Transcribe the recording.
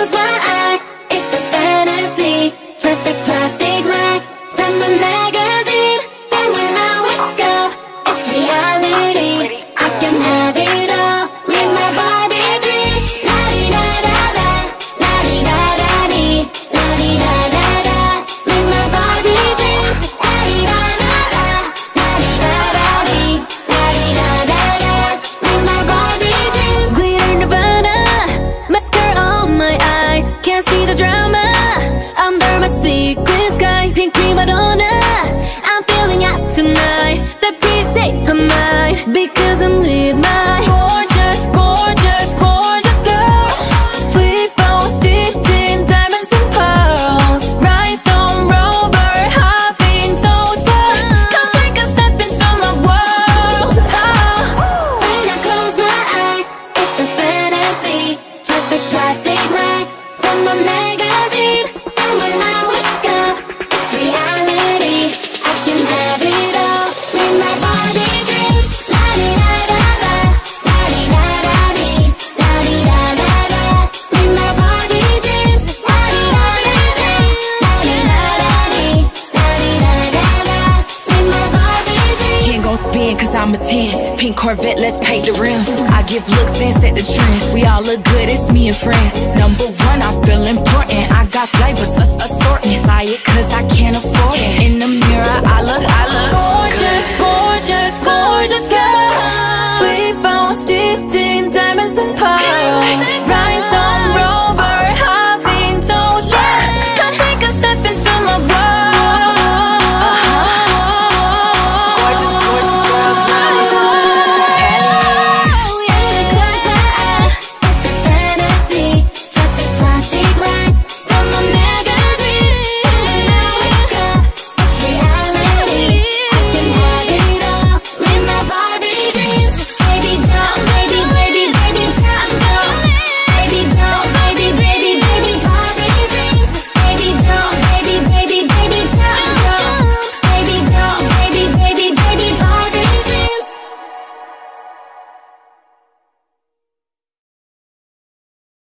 close my eyes, it's a fantasy. Perfect plastic life from a magazine. Then when I wake up, it's reality. I can have it all, live my Barbie dreams. La-di-da-da-da, la-di-da-da-dee, la-di-da-da-da, live my Barbie dreams. La-di-da-da-da, la-di-da-da-dee, la-di-da-da-da, live my Barbie dreams. Glitter nirvana, mascara on my eyes, can't see the drama under my sequin sky. Pink prima donna, I'm feeling out tonight. The preset of mine, because I'm with my gorgeous, gorgeous, gorgeous girls. We both steeped in diamonds and pearls. Rise on rover, hopping toaster. Come take a step into my world. Oh. When I close my eyes, it's a fantasy. Perfect plastic life from a magazine. And when I wake up, it's reality. I can have it all, live my Barbie dreams. La-di-da-da-da, la-di-da-da-dee, la-di-da-da-da, live my Barbie dreams. La-di-da-da-da, la-di-da-da-dee, la-di-da-da-da, live my Barbie dreams. Ain't gon' spin cause I'm a 10. Pink Corvette, let's paint the rims. I give looks and set the trends. We all look good, it's me and friends. Number one, I feel important. I got flavors, assortment. Buy it cause I can't afford it. In the mirror, I look Gorgeous, gorgeous, gorgeous girls. We both steeped in diamonds and pearls.